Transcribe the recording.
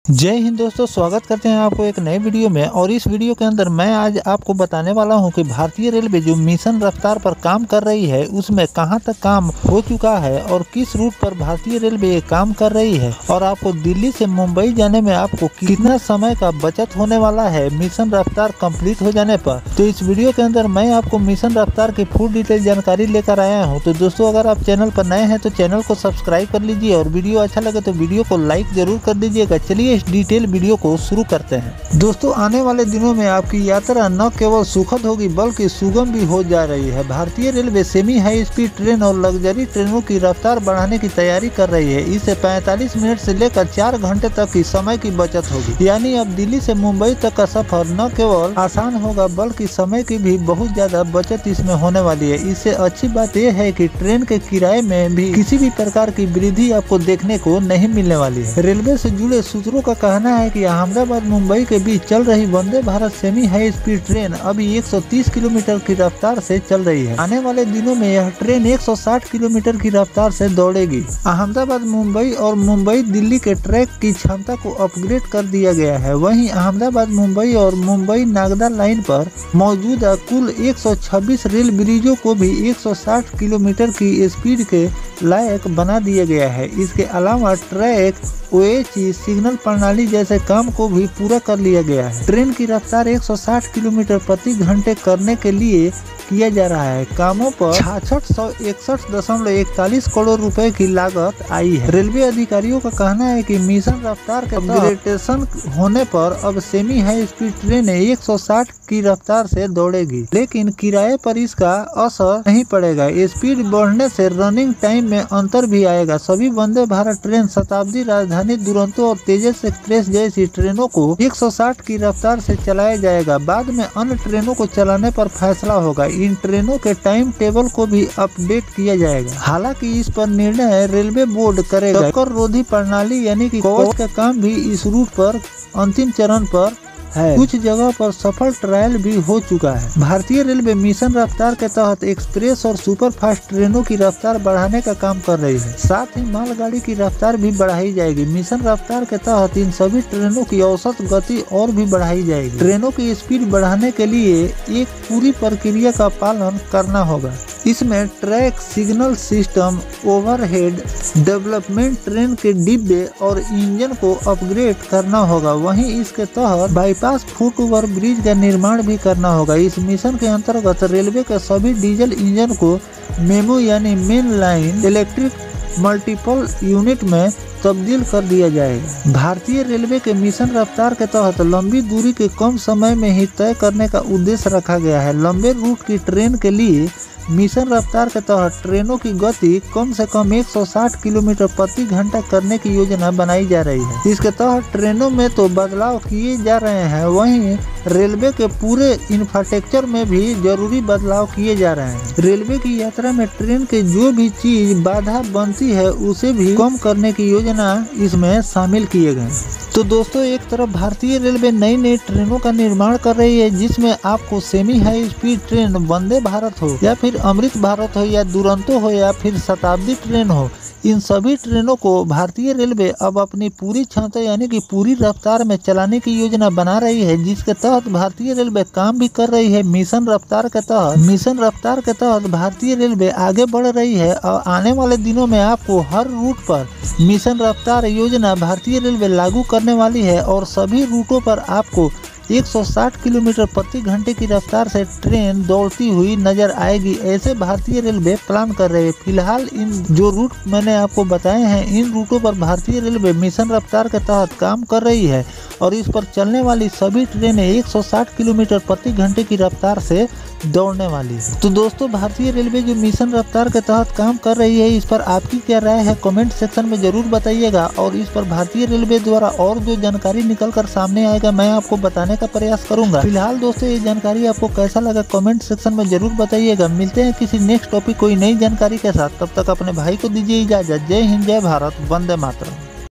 जय हिंद दोस्तों, स्वागत करते हैं आपको एक नए वीडियो में। और इस वीडियो के अंदर मैं आज आपको बताने वाला हूं कि भारतीय रेलवे जो मिशन रफ्तार पर काम कर रही है उसमें कहां तक काम हो चुका है और किस रूट पर भारतीय रेलवे काम कर रही है, और आपको दिल्ली से मुंबई जाने में आपको कितना समय का बचत होने वाला है मिशन रफ्तार कंप्लीट हो जाने पर। तो इस वीडियो के अंदर मैं आपको मिशन रफ्तार की फुल डिटेल जानकारी लेकर आया हूँ। तो दोस्तों, अगर आप चैनल पर नए हैं तो चैनल को सब्सक्राइब कर लीजिए और वीडियो अच्छा लगे तो वीडियो को लाइक जरूर कर दीजिएगा। चलिए इस डिटेल वीडियो को शुरू करते हैं। दोस्तों, आने वाले दिनों में आपकी यात्रा न केवल सुखद होगी बल्कि सुगम भी हो जा रही है। भारतीय railway semi high speed train और लग्जरी ट्रेनों की रफ्तार बढ़ाने की तैयारी कर रही है। इससे 45 मिनट से लेकर 4 घंटे तक की समय की बचत होगी। यानी अब दिल्ली से मुंबई तक का सफर न केवल आसान होगा बल्कि समय की भी बहुत ज्यादा बचत इसमें होने वाली है। इससे अच्छी बात यह है कि ट्रेन के किराए में भी किसी भी प्रकार की वृद्धि आपको देखने को नहीं मिलने वाली है। रेलवे से जुड़े सूत्रों का कहना है कि अहमदाबाद मुंबई के बीच चल रही Vande Bharat semi high speed train अभी 130 किलोमीटर की रफ्तार से चल रही है। आने वाले दिनों में यह ट्रेन 160 किलोमीटर की रफ्तार से दौड़ेगी। अहमदाबाद मुंबई और मुंबई दिल्ली के ट्रैक की क्षमता को अपग्रेड कर दिया गया है। वहीं अहमदाबाद मुंबई और मुंबई नागदा लाइन पर मौजूदा कुल 126 रेल ब्रिजों को भी 160 किलोमीटर की स्पीड के लायक बना दिया गया है। इसके अलावा ट्रैक OHE सिग्नल प्रणाली जैसे काम को भी पूरा कर लिया गया है। ट्रेन की रफ्तार 160 किलोमीटर प्रति घंटे करने के लिए किया जा रहा है। कामों पर 6661.41 करोड़ रुपए की लागत आई है। रेलवे अधिकारियों का कहना है कि मिशन रफ्तार के अपग्रेडेशन होने पर अब सेमी हाई स्पीड ट्रेन 160 की रफ्तार से दौड़ेगी, लेकिन किराए पर इसका असर नहीं पड़ेगा। स्पीड बढ़ने से रनिंग टाइम में अंतर भी आएगा। सभी वंदे भारत ट्रेन, शताब्दी, राजधानी दुरंतो और तेजस एक्सप्रेस जैसी ट्रेनों को 160 की रफ्तार से चलाया जाएगा। बाद में अन्य ट्रेनों को चलाने पर फैसला होगा। इन ट्रेनों के टाइम टेबल को भी अपडेट किया जाएगा। हालांकि इस पर निर्णय रेलवे बोर्ड करेगा। टक्कर रोधी प्रणाली यानी कि कवच का काम भी इस रूट पर अंतिम चरण पर है। कुछ जगह पर सफल ट्रायल भी हो चुका है। भारतीय रेलवे मिशन रफ्तार के तहत एक्सप्रेस और सुपर फास्ट ट्रेनों की रफ्तार बढ़ाने का काम कर रही है। साथ ही मालगाड़ी की रफ्तार भी बढ़ाई जाएगी। मिशन रफ्तार के तहत इन सभी ट्रेनों की औसत गति और भी बढ़ाई जाएगी। ट्रेनों की स्पीड बढ़ाने के लिए एक पूरी प्रक्रिया का पालन करना होगा। इसमें track, signal system, overhead development, train के डिब्बे और इंजन को अपग्रेड करना होगा। वहीं इसके तहत बाईपास फुट ओवर ब्रिज का निर्माण भी करना होगा। इस मिशन के अंतर्गत रेलवे के सभी डीजल इंजन को मेमो यानी main line electric multiple unit में तब्दील कर दिया जाएगा। भारतीय रेलवे के मिशन रफ्तार के तहत लंबी दूरी के कम समय में ही तय करने का उद्देश्य रखा गया है। लंबे रूट की ट्रेन के लिए मिशन रफ्तार के तहत ट्रेनों की गति कम से कम 160 किलोमीटर प्रति घंटा करने की योजना बनाई जा रही है। इसके तहत ट्रेनों में तो बदलाव किए जा रहे हैं, वहीं रेलवे के पूरे इंफ्रास्ट्रक्चर में भी जरूरी बदलाव किए जा रहे हैं। रेलवे की यात्रा में ट्रेन के जो भी चीज बाधा बनती है उसे भी कम करने की योजना इसमें शामिल किए गए। तो दोस्तों, एक तरफ भारतीय रेलवे नई नई ट्रेनों का निर्माण कर रही है जिसमें आपको semi high speed train Vande Bharat हो या फिर अमृत भारत हो या दुरंतो हो या फिर शताब्दी ट्रेन हो, इन सभी ट्रेनों को भारतीय रेलवे अब अपनी पूरी क्षमता यानी कि पूरी रफ्तार में चलाने की योजना बना रही है, जिसके तहत भारतीय रेलवे काम भी कर रही है। मिशन रफ्तार के तहत भारतीय रेलवे आगे बढ़ रही है और आने वाले दिनों में आपको हर रूट पर मिशन रफ्तार योजना भारतीय रेलवे लागू करने वाली है और सभी रूटों पर आपको 160 किलोमीटर प्रति घंटे की रफ्तार से ट्रेन दौड़ती हुई नजर आएगी। ऐसे भारतीय रेलवे प्लान कर रहे हैं। फिलहाल इन जो रूट मैंने आपको बताए हैं, इन रूटों पर भारतीय रेलवे मिशन रफ्तार के तहत काम कर रही है और इस पर चलने वाली सभी ट्रेनें 160 किलोमीटर प्रति घंटे की रफ्तार से दौड़ने वाली है। तो दोस्तों, भारतीय रेलवे जो मिशन रफ्तार के तहत काम कर रही है, इस पर आपकी क्या राय है कमेंट सेक्शन में जरूर बताइएगा। और इस पर भारतीय रेलवे द्वारा और जो जानकारी निकल कर सामने आएगा मैं आपको बताने का प्रयास करूंगा। फिलहाल दोस्तों, ये जानकारी आपको कैसा लगा कमेंट सेक्शन में जरूर बताइएगा। मिलते हैं किसी नेक्स्ट टॉपिक कोई नई जानकारी के साथ। तब तक अपने भाई को दीजिए इजाजत। जय हिंद, जय भारत, वंदे मातरम।